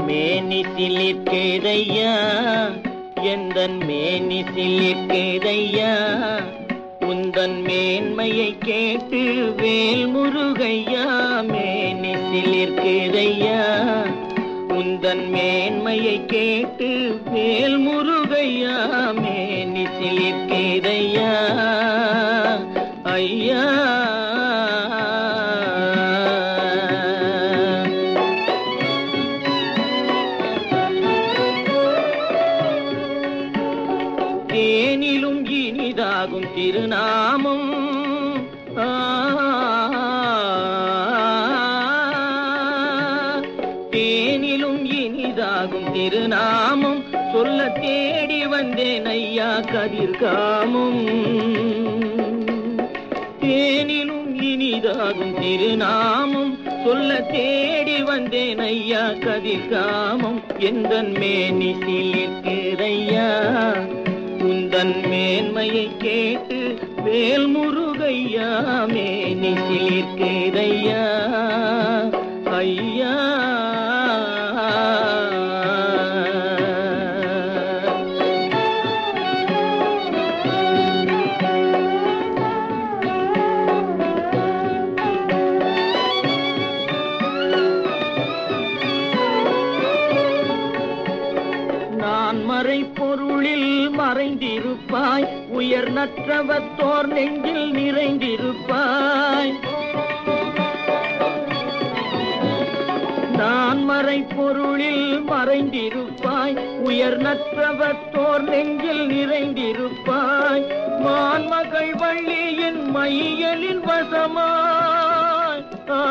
மேனி சிலிர்க்குதையா, எந்தன் மேனி சிலிர்க்குதையா, உந்தன் மேன்மையை கேட்டு வேல் முருகையா. மேனி சிலிர்க்குதையா, உந்தன் மேன்மையை கேட்டு வேல் முருகையா. மேனி சிலிர்க்குதையா ஐயா. தேனிலும் இனிதாகும் திருநாமம், தேனிலும் இனிதாகும் திருநாமம், சொல்ல தேடி வந்தேன் ஐயா கதிர்காமம். தேனிலும் இனிதாகும் திருநாமம், சொல்ல தேடி வந்தேன் ஐயா கதிர்காமம். எந்தன் மேனி சிலிர்க்குதையா, உந்தன் மேன்மையை கேட்டு வேல் முருகையா. மேனி சிலிர்க்குதையா ஐயா. நான் மறை பொருளில் மறைந்திருப்பாய், உயர் நற்றவத்தோர் நெஞ்சில் நிறைந்திருப்பாய். நான் மறை பொருளில் மறைந்திருப்பாய், உயர் நற்றவத்தோர் நெஞ்சில் நிறைந்திருப்பாய். மான்மகள் வள்ளியின் மையலின் வசமாய்,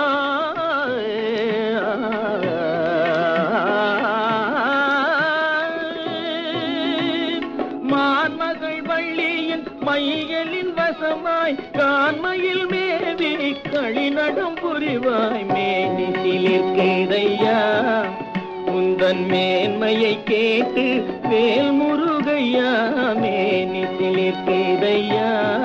மான்மகள் வள்ளியின் மையலின் வசமாய், கான்மையில் மேவி களிநடம் புரிவாய். மேனி சிலிர்க்குதையா, உந்தன் மேன்மையை கேட்டு வேல் முருகையா. மேனி சிலிர்க்குதையா.